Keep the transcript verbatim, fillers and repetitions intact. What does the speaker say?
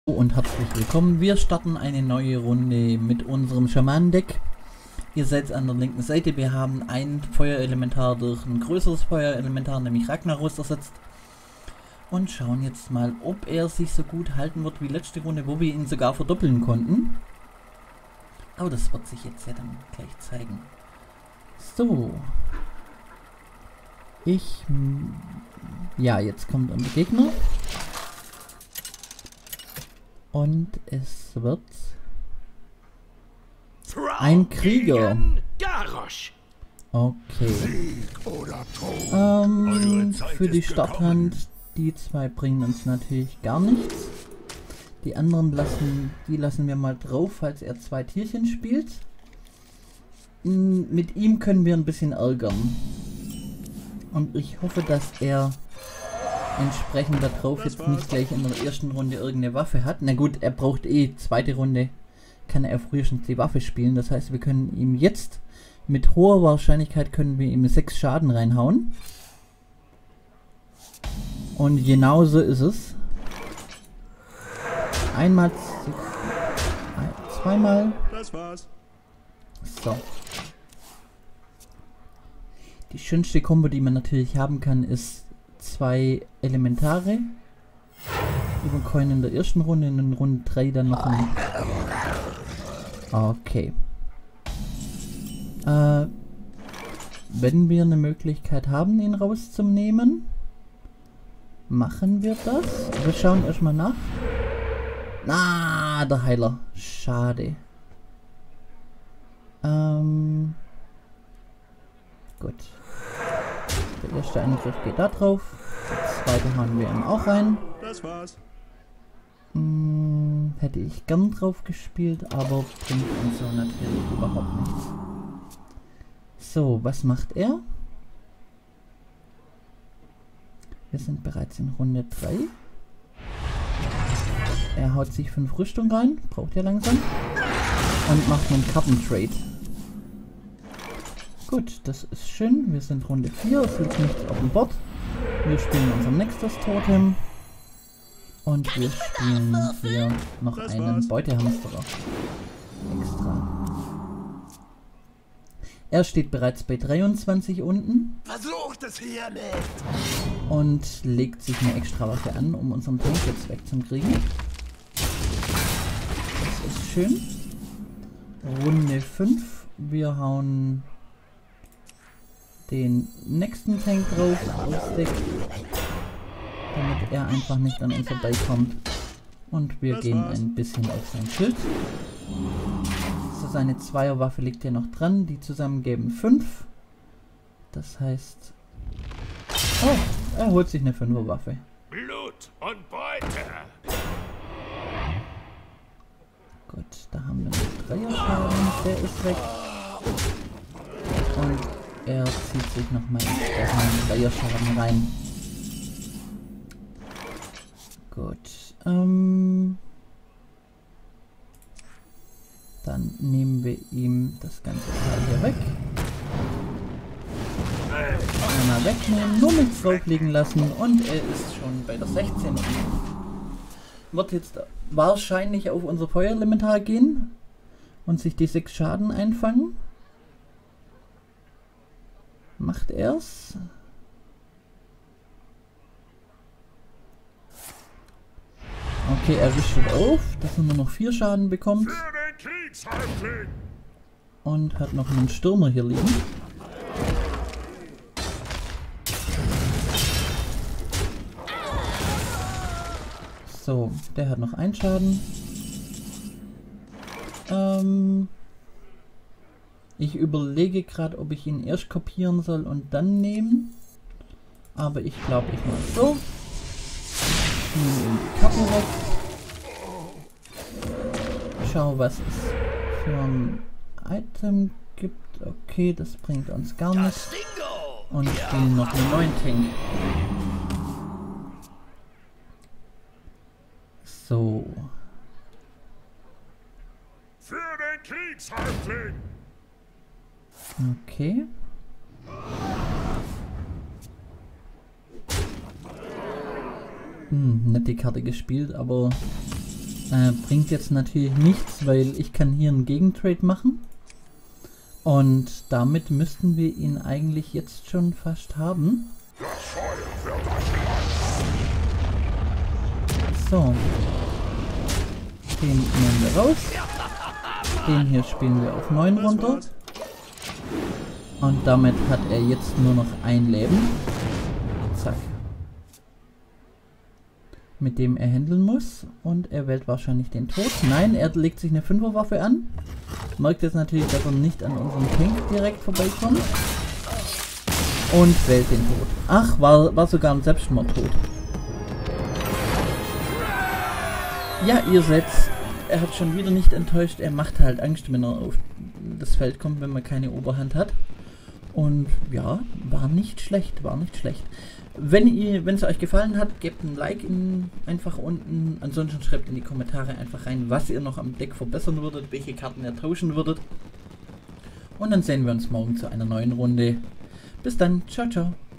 Und herzlich willkommen. Wir starten eine neue Runde mit unserem Schamanendeck. Ihr seid an der linken Seite. Wir haben ein Feuerelementar durch ein größeres Feuerelementar, nämlich Ragnaros, ersetzt. Und schauen jetzt mal, ob er sich so gut halten wird wie letzte Runde, wo wir ihn sogar verdoppeln konnten. Aber das wird sich jetzt ja dann gleich zeigen. So. Ich... Ja, jetzt kommt unser Gegner. Und es wird ein Krieger. Okay. Ähm, für die Starthand, die zwei bringen uns natürlich gar nichts. Die anderen lassen, die lassen wir mal drauf, falls er zwei Tierchen spielt. Mit ihm können wir ein bisschen ärgern. Und ich hoffe, dass er entsprechend darauf jetzt nicht gleich in der ersten Runde irgendeine Waffe hat. Na gut, er braucht eh zweite Runde, kann er frühestens die Waffe spielen. Das heißt, wir können ihm jetzt mit hoher Wahrscheinlichkeit können wir ihm sechs Schaden reinhauen. Und genauso ist es. Einmal, ein, zweimal. Das war's. So. Die schönste Kombo, die man natürlich haben kann, ist zwei Elementare übercoin in der ersten Runde, in Runde drei dann noch ein. Okay. Äh, wenn wir eine Möglichkeit haben, ihn rauszunehmen, machen wir das. Wir schauen erstmal nach. Ah, der Heiler. Schade. Ähm, gut. Der erste Angriff geht da drauf. Der zweite hauen wir ihm auch rein. Das war's. Hm, hätte ich gern drauf gespielt, aber bringt uns so natürlich überhaupt nichts. So, was macht er? Wir sind bereits in Runde drei. Er haut sich fünf Rüstung rein, braucht er langsam. Und macht einen Kartentrade. Gut, das ist schön. Wir sind Runde vier, es liegt nichts auf dem Board. Wir spielen unser nächstes Totem. Und wir spielen hier noch einen Beutehamsterer. Extra. Er steht bereits bei dreiundzwanzig unten. Versucht es hier nicht! Und legt sich eine extra Waffe an, um unseren Tank jetzt wegzukriegen. Das ist schön. Runde fünf. Wir hauen den nächsten Tank drauf, aufs Deck, damit er einfach nicht an uns vorbeikommt. Und wir gehen ein bisschen auf sein Schild. So, seine Zweierwaffe liegt hier noch dran, die zusammen geben fünf. Das heißt... Oh, er holt sich eine Fünferwaffe. Blut und Beute! Gut, da haben wir einen Dreierschaden, der ist weg. Und er zieht sich nochmal einen Dreierschaden rein. Gut. Ähm, dann nehmen wir ihm das ganze Teil hier weg. Einmal wegnehmen, nur nichts drauflegen lassen und er ist schon bei der sechzehn. Wird jetzt wahrscheinlich auf unser Feuerelementar gehen und sich die sechs Schaden einfangen. Macht er's. Okay, er wischt auf, dass er nur noch vier Schaden bekommt. Und hat noch einen Stürmer hier liegen. So, der hat noch einen Schaden. Ähm... Ich überlege gerade, ob ich ihn erst kopieren soll und dann nehmen. Aber ich glaube, ich mache so. Nehme ihm die Kappe weg. Schau, was es für ein Item gibt. Okay, das bringt uns gar nichts. Und spielen noch einen neuen Tank. So. Für den Kriegshäuptling! Okay. Hm, nicht die Karte gespielt, aber Äh, bringt jetzt natürlich nichts, weil ich kann hier einen Gegentrade machen. Und damit müssten wir ihn eigentlich jetzt schon fast haben. So. Den nehmen wir raus. Den hier spielen wir auf neun runter. Und damit hat er jetzt nur noch ein Leben. Zack. Mit dem er handeln muss. Und er wählt wahrscheinlich den Tod. Nein, er legt sich eine Fünferwaffe an. Merkt jetzt natürlich, dass er nicht an unserem Tank direkt vorbeikommt. Und wählt den Tod. Ach, war, war sogar ein Selbstmordtod. Ja, ihr seht, er hat schon wieder nicht enttäuscht. Er macht halt Angst, wenn er auf das Feld kommt, wenn man keine Oberhand hat. Und ja, war nicht schlecht, war nicht schlecht. Wenn ihr, wenn es euch gefallen hat, gebt ein Like in, einfach unten. Ansonsten schreibt in die Kommentare einfach rein, was ihr noch am Deck verbessern würdet, welche Karten ihr tauschen würdet. Und dann sehen wir uns morgen zu einer neuen Runde. Bis dann, ciao, ciao.